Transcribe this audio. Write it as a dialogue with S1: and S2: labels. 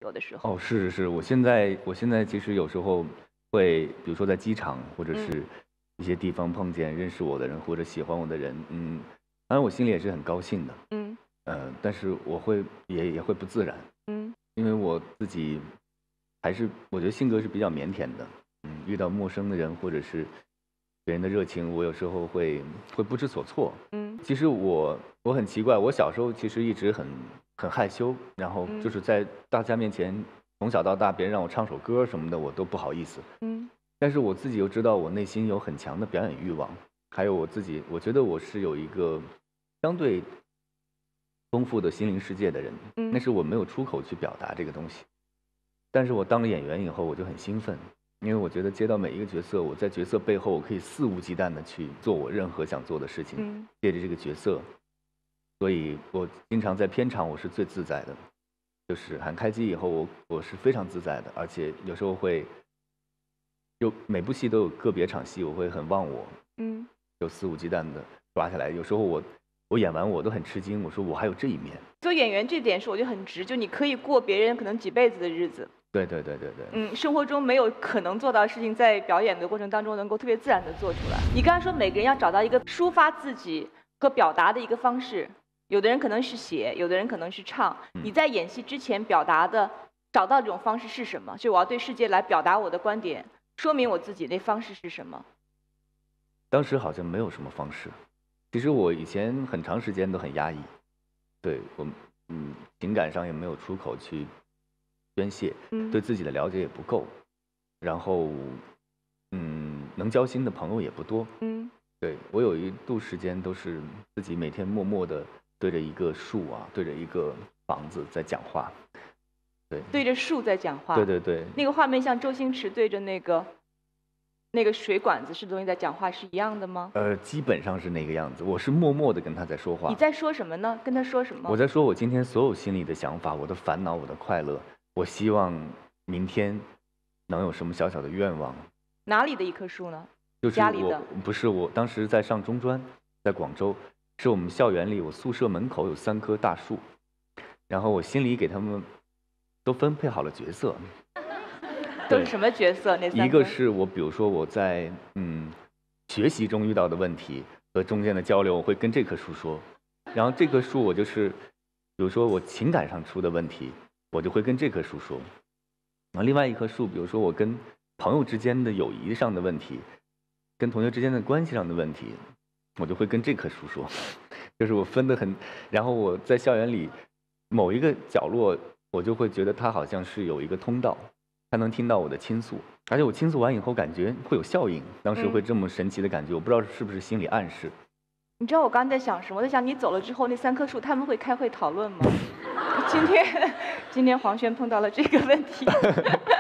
S1: 有的时候。
S2: 哦，是，我现在其实有时候会，比如说在机场或者是一些地方碰见认识我的人或者喜欢我的人，当然我心里也是很高兴的，但是我会也会不自然，因为我自己还是我觉得性格是比较腼腆的，遇到陌生的人或者是别人的热情，我有时候会不知所措，其实我很奇怪，我小时候其实一直很害羞，然后就是在大家面前，从小到大，别人让我唱首歌什么的，我都不好意思。但是我自己又知道，我内心有很强的表演欲望，还有我自己，我觉得我是有一个相对丰富的心灵世界的人，那是我没有出口去表达这个东西。但是我当了演员以后，我就很兴奋，因为我觉得接到每一个角色，我在角色背后，我可以肆无忌惮的去做我任何想做的事情，借着这个角色。所以我经常在片场我是最自在的，就是喊开机以后我是非常自在的，而且有时候会，就每部戏都有个别场戏我会很忘我，就肆无忌惮的抓下来。有时候我演完我都很吃惊，我说我还有这一面。
S1: 做演员这点是我觉得很直，就你可以过别人可能几辈子的日子。
S2: 对。
S1: 生活中没有可能做到的事情，在表演的过程当中能够特别自然的做出来。你刚才说每个人要找到一个抒发自己和表达的一个方式。有的人可能是写，有的人可能是唱。你在演戏之前表达的、找到这种方式是什么？就我要对世界来表达我的观点，说明我自己那方式是什么？
S2: 当时好像没有什么方式。其实我以前很长时间都很压抑，对我情感上也没有出口去宣泄，对自己的了解也不够，然后能交心的朋友也不多，对，我有一度时间都是自己每天默默的对着一个树啊，对着一个房子在讲话，
S1: 对着树在讲话，
S2: 对，
S1: 那个画面像周星驰对着那个水管子似的东西在讲话是一样的吗？
S2: 基本上是那个样子，我是默默的跟他在说话。
S1: 你在说什么呢？跟他说什么？
S2: 我在说我今天所有心里的想法，我的烦恼，我的快乐，我希望明天能有什么小小的愿望。
S1: 哪里的一棵树呢？
S2: 就是
S1: 家里的？
S2: 不是，我当时在上中专，在广州，是我们校园里，我宿舍门口有3棵大树，然后我心里给他们都分配好了角色。
S1: 都是什么角色？那3棵？
S2: 一个是我，比如说我在学习中遇到的问题和中间的交流，我会跟这棵树说，然后这棵树我就是，比如说我情感上出的问题，我就会跟这棵树说，然后另外一棵树，比如说我跟朋友之间的友谊上的问题。跟同学之间的关系上的问题，我就会跟这棵树说，就是我分得很，然后我在校园里某一个角落，我就会觉得它好像是有一个通道，它能听到我的倾诉，而且我倾诉完以后感觉会有效应，当时会这么神奇的感觉，我不知道是不是心理暗示。
S1: 你知道我刚才在想什么？我在想你走了之后，那3棵树他们会开会讨论吗？今天黄轩碰到了这个问题。